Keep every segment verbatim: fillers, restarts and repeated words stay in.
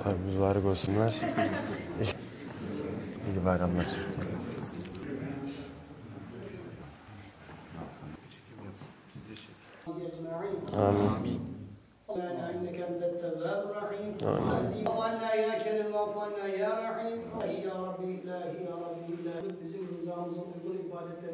Abi mübarek olsunlar. İyi bayramlar. Amin. Amin. Bizim rızamıza uygun ibadetler.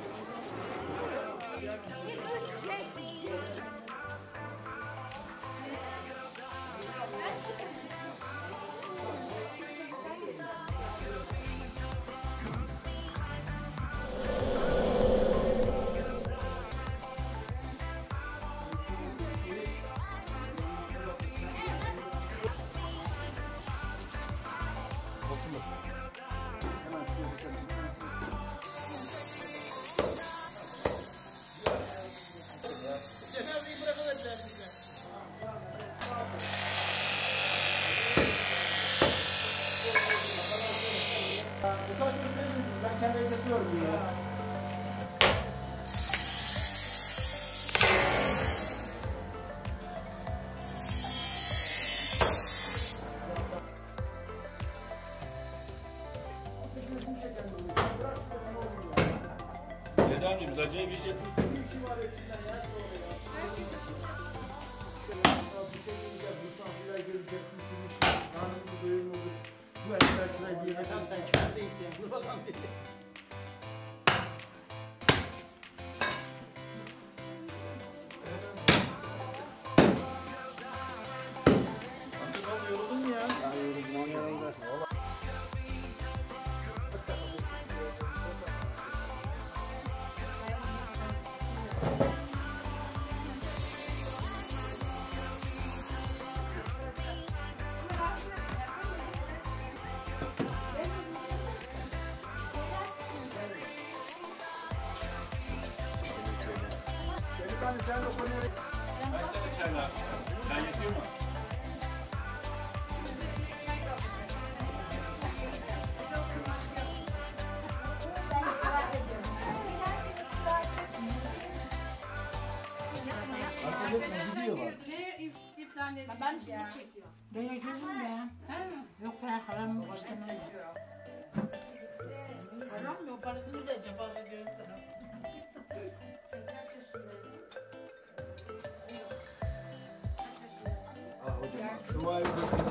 Ben kendi evde sığıyorum ya. Neden mi? Biz acayip bir şey yapıyoruz. Sen kimse isteyen bunu bakalım dedi. Yoruldun mu ya? Ya yoruldum, on yoruldu. Kaç tane çaylar? Sen yetiyor mu? Ben sizi çekiyorum. Ben üzüldüm ya. Yok ben haram istemem. Haram mı? O parasını da cevap ediyorum sana. Ah hocam, dua edin.